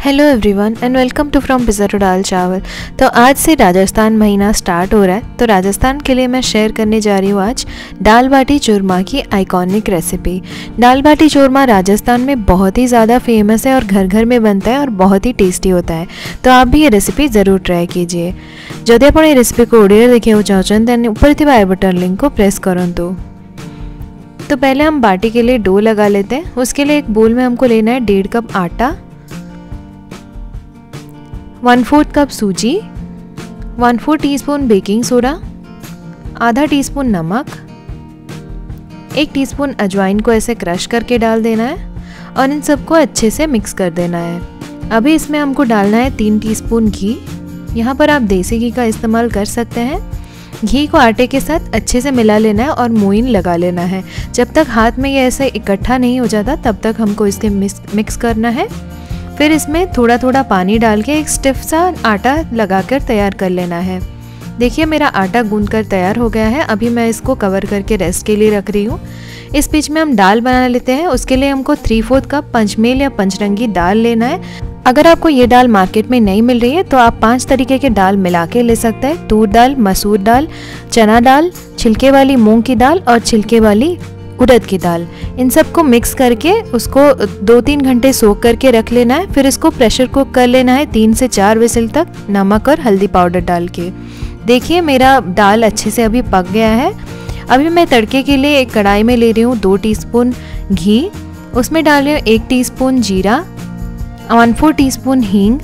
Hello everyone and welcome to from pizza to dal chawal. तो आज से राजस्थान महीना स्टार्ट हो रहा है, तो राजस्थान के लिए मैं शेयर करने जा रही हूँ आज दाल बाटी चूरमा की आइकॉनिक रेसिपी। दाल बाटी चूरमा राजस्थान में बहुत ही ज़्यादा फेमस है और घर घर में बनता है और बहुत ही टेस्टी होता है। तो आप भी ये रेसिपी ज़रूर ट्राई कीजिए। जदि आप ये रेसिपी को ओडियो देखिए चाहते हैं ऊपर थी आई बटन लिंक को प्रेस करूँ। तो पहले हम बाटी के लिए डो लगा लेते हैं। उसके लिए एक बोल में हमको लेना है 1.5 कप आटा, 1/4 कप सूजी, 1/4 टीस्पून बेकिंग सोडा, आधा टीस्पून नमक, 1 टीस्पून अजवाइन को ऐसे क्रश करके डाल देना है और इन सबको अच्छे से मिक्स कर देना है। अभी इसमें हमको डालना है 3 टीस्पून घी। यहाँ पर आप देसी घी का इस्तेमाल कर सकते हैं। घी को आटे के साथ अच्छे से मिला लेना है और मोइन लगा लेना है। जब तक हाथ में ये ऐसे इकट्ठा नहीं हो जाता तब तक हमको इसके मिक्स करना है। फिर इसमें थोड़ा थोड़ा पानी डाल के एक स्टिफ सा आटा लगाकर तैयार कर लेना है। देखिए मेरा आटा गूंद कर तैयार हो गया है। अभी मैं इसको कवर करके रेस्ट के लिए रख रही हूँ। इस बीच में हम दाल बना लेते हैं। उसके लिए हमको 3/4 कप पंचमेल या पंचरंगी दाल लेना है। अगर आपको ये दाल मार्केट में नहीं मिल रही है तो आप 5 तरीके के दाल मिला के ले सकते हैं। तूर दाल, मसूर दाल, चना दाल, छिलके वाली मूंग की दाल और छिलके वाली उड़द की दाल। इन सबको मिक्स करके उसको 2-3 घंटे सोक करके रख लेना है। फिर इसको प्रेशर कुक कर लेना है 3 से 4 विसल तक, नमक और हल्दी पाउडर डाल के। देखिए मेरा दाल अच्छे से अभी पक गया है। अभी मैं तड़के के लिए एक कढ़ाई में ले रही हूँ 2 टीस्पून घी। उसमें डाल रही हूँ 1 टीस्पून जीरा, 1/4 टीस्पून हींग,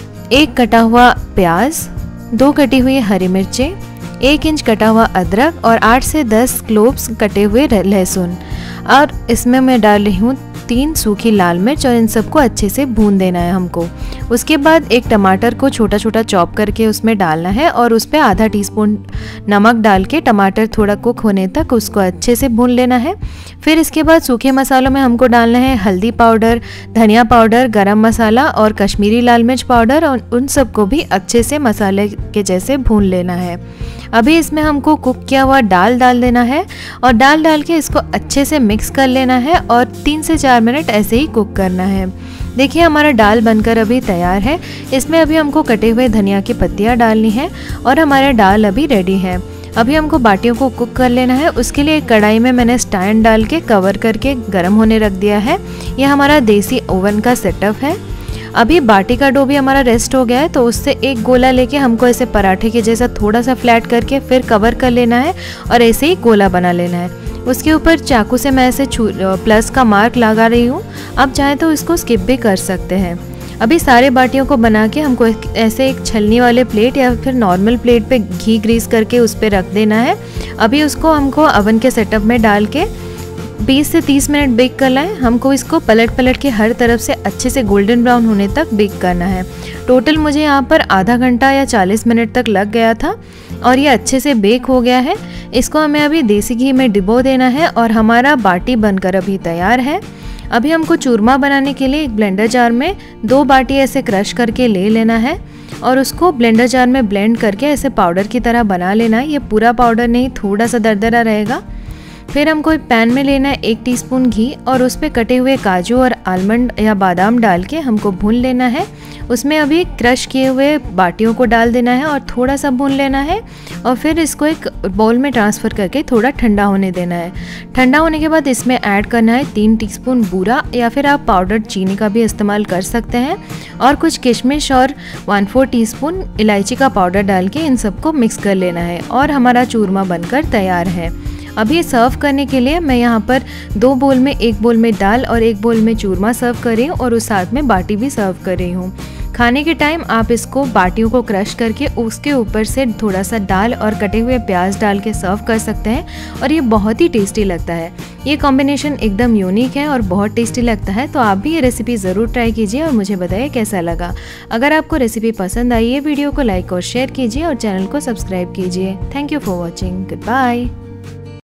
1 कटा हुआ प्याज, 2 कटी हुई हरी मिर्चें, 1 इंच कटा हुआ अदरक और 8 से 10 क्लोव्स कटे हुए लहसुन। और इसमें मैं डाल रही हूँ 3 सूखी लाल मिर्च और इन सबको अच्छे से भून देना है हमको। उसके बाद एक टमाटर को छोटा छोटा चॉप करके उसमें डालना है और उस पर आधा टीस्पून नमक डाल के टमाटर थोड़ा कुक होने तक उसको अच्छे से भून लेना है। फिर इसके बाद सूखे मसालों में हमको डालना है हल्दी पाउडर, धनिया पाउडर, गरम मसाला और कश्मीरी लाल मिर्च पाउडर और उन सबको भी अच्छे से मसाले के जैसे भून लेना है। अभी इसमें हमको कुक किया हुआ दाल डाल देना है और दाल डाल के इसको अच्छे से मिक्स कर लेना है और 3 से 4 मिनट ऐसे ही कुक करना है। देखिए हमारा दाल बनकर अभी तैयार है। इसमें अभी हमको कटे हुए धनिया की पत्तियां डालनी है और हमारा दाल अभी रेडी है। अभी हमको बाटियों को कुक कर लेना है। उसके लिए एक कढ़ाई में मैंने स्टैंड डाल के कवर करके गर्म होने रख दिया है। यह हमारा देसी ओवन का सेटअप है। अभी बाटी का डो भी हमारा रेस्ट हो गया है, तो उससे एक गोला लेके हमको ऐसे पराठे के जैसा थोड़ा सा फ्लैट करके फिर कवर कर लेना है और ऐसे ही गोला बना लेना है। उसके ऊपर चाकू से मैं ऐसे प्लस का मार्क लगा रही हूँ। आप चाहें तो इसको स्किप भी कर सकते हैं। अभी सारे बाटियों को बना के हमको ऐसे एक छलनी वाले प्लेट या फिर नॉर्मल प्लेट पे घी ग्रीस करके उस पर रख देना है। अभी उसको हमको अवन के सेटअप में डाल के 20 से 30 मिनट बेक करना है। हमको इसको पलट पलट के हर तरफ से अच्छे से गोल्डन ब्राउन होने तक बेक करना है। टोटल मुझे यहाँ पर आधा घंटा या 40 मिनट तक लग गया था और ये अच्छे से बेक हो गया है। इसको हमें अभी देसी घी में डिबो देना है और हमारा बाटी बनकर अभी तैयार है। अभी हमको चूरमा बनाने के लिए एक ब्लेंडर जार में 2 बाटी ऐसे क्रश करके ले लेना है और उसको ब्लेंडर जार में ब्लेंड करके ऐसे पाउडर की तरह बना लेना है। ये पूरा पाउडर नहीं, थोड़ा सा दरदरा रहेगा। फिर हमको एक पैन में लेना है 1 टीस्पून घी और उस पर कटे हुए काजू और आलमंड या बादाम डाल के हमको भून लेना है। उसमें अभी क्रश किए हुए बाटियों को डाल देना है और थोड़ा सा भून लेना है और फिर इसको एक बाउल में ट्रांसफ़र करके थोड़ा ठंडा होने देना है। ठंडा होने के बाद इसमें ऐड करना है 3 टीस्पून बूरा या फिर आप पाउडर चीनी का भी इस्तेमाल कर सकते हैं और कुछ किशमिश और 1/4 टीस्पून इलायची का पाउडर डाल के इन सबको मिक्स कर लेना है और हमारा चूरमा बनकर तैयार है। अभी सर्व करने के लिए मैं यहाँ पर 2 बोल में, एक बोल में दाल और एक बोल में चूरमा सर्व कर रही हूँ और उस साथ में बाटी भी सर्व कर रही हूँ। खाने के टाइम आप इसको बाटियों को क्रश करके उसके ऊपर से थोड़ा सा दाल और कटे हुए प्याज डाल के सर्व कर सकते हैं और ये बहुत ही टेस्टी लगता है। ये कॉम्बिनेशन एकदम यूनिक है और बहुत टेस्टी लगता है। तो आप भी ये रेसिपी ज़रूर ट्राई कीजिए और मुझे बताइए कैसा लगा। अगर आपको रेसिपी पसंद आई है वीडियो को लाइक और शेयर कीजिए और चैनल को सब्सक्राइब कीजिए। Thank you for watching. Good bye.